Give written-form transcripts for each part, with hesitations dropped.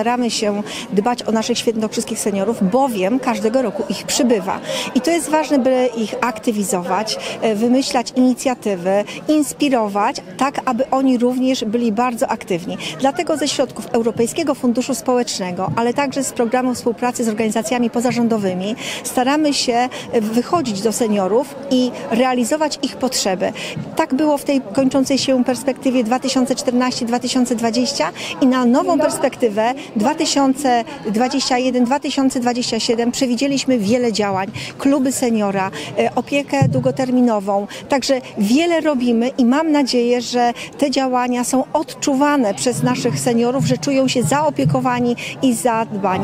staramy się dbać o naszych świętokrzyskich seniorów, bowiem każdego roku ich przybywa. I to jest ważne, by ich aktywizować, wymyślać inicjatywy, inspirować, tak aby oni również byli bardzo aktywni. Dlatego ze środków Europejskiego Funduszu Społecznego, ale także z programu współpracy z organizacjami pozarządowymi staramy się wychodzić do seniorów i realizować ich potrzeby. Tak było w tej kończącej się perspektywie 2014-2020 i na nową perspektywę 2021-2027 przewidzieliśmy wiele działań. Kluby seniora, opiekę długoterminową. Także wiele robimy i mam nadzieję, że te działania są odczuwane przez naszych seniorów, że czują się zaopiekowani i zadbani.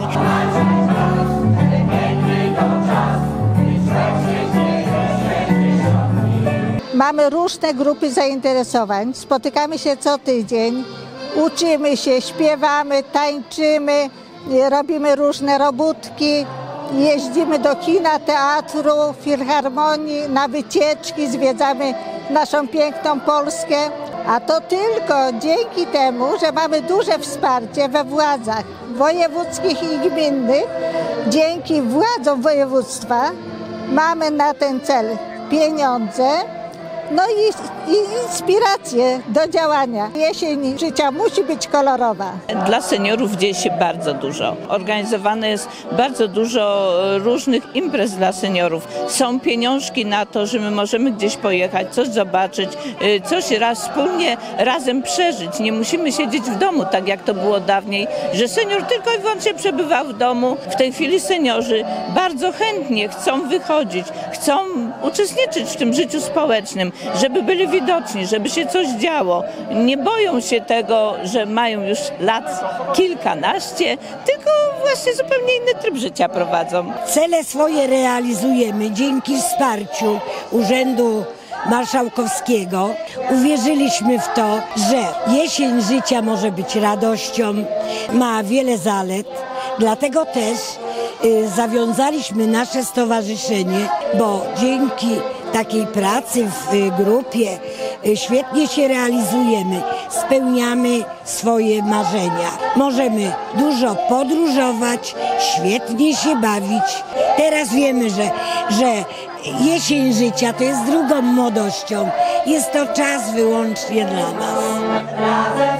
Mamy różne grupy zainteresowań, spotykamy się co tydzień, uczymy się, śpiewamy, tańczymy, robimy różne robótki, jeździmy do kina, teatru, filharmonii, na wycieczki, zwiedzamy naszą piękną Polskę. A to tylko dzięki temu, że mamy duże wsparcie we władzach wojewódzkich i gminnych. Dzięki władzom województwa mamy na ten cel pieniądze, no i inspiracje do działania. Jesień życia musi być kolorowa. Dla seniorów dzieje się bardzo dużo. Organizowane jest bardzo dużo różnych imprez dla seniorów. Są pieniążki na to, że my możemy gdzieś pojechać, coś zobaczyć, coś wspólnie razem przeżyć. Nie musimy siedzieć w domu, tak jak to było dawniej, że senior tylko i wyłącznie przebywał w domu. W tej chwili seniorzy bardzo chętnie chcą wychodzić, chcą uczestniczyć w tym życiu społecznym, żeby byli widoczni, żeby się coś działo. Nie boją się tego, że mają już lat kilkanaście, tylko właśnie zupełnie inny tryb życia prowadzą. Cele swoje realizujemy dzięki wsparciu Urzędu Marszałkowskiego. Uwierzyliśmy w to, że jesień życia może być radością, ma wiele zalet, dlatego też zawiązaliśmy nasze stowarzyszenie, bo dzięki takiej pracy w grupie świetnie się realizujemy, spełniamy swoje marzenia. Możemy dużo podróżować, świetnie się bawić. Teraz wiemy, że jesień życia to jest drugą młodością. Jest to czas wyłącznie dla nas.